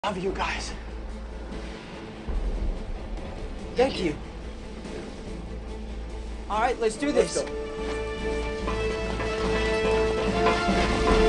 Love you guys. Thank you. All right, let's do this. Let's go.